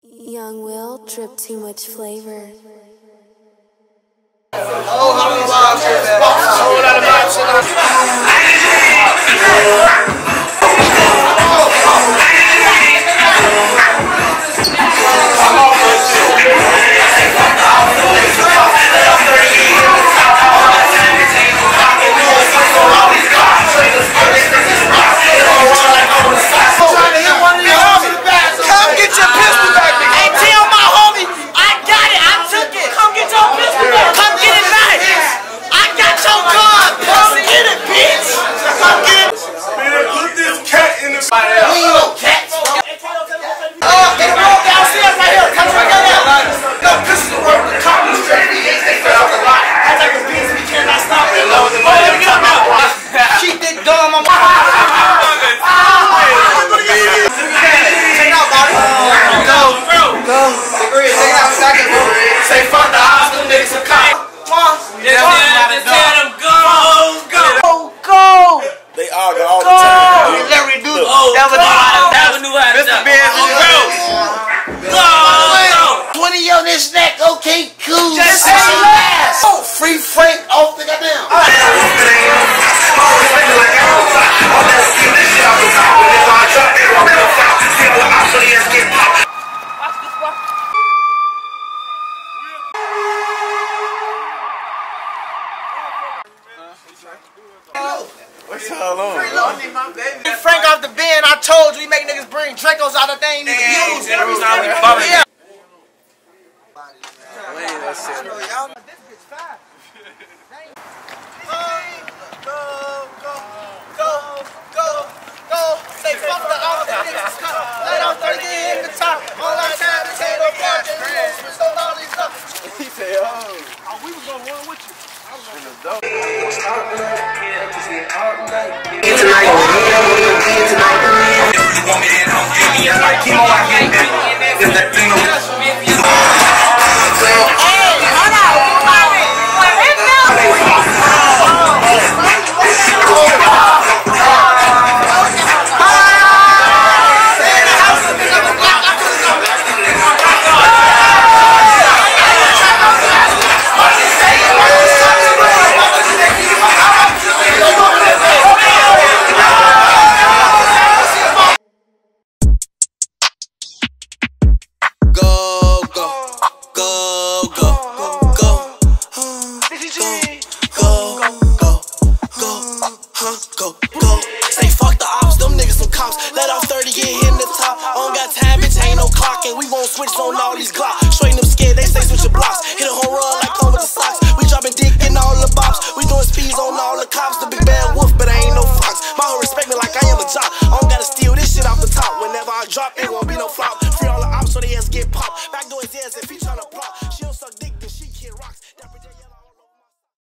Young Will drip too much flavor. Oh, how many miles is that? A whole lot of miles. Okay, cool. Just say last. Oh, free Frank off the goddamn. What's all on? Frank off the bin. I told you, we make niggas bring Dracos out of thing. Niggas use. Yeah. Say fuck the all the niggas. Let out 30 in the top. All our time is ain't no part. Switch on all these stuff. He said, oh, we was gonna run with you. I was in the dope. Switch on all these Glocks. Straighten them scared, they say switch your blocks. Hit a home run like over the side.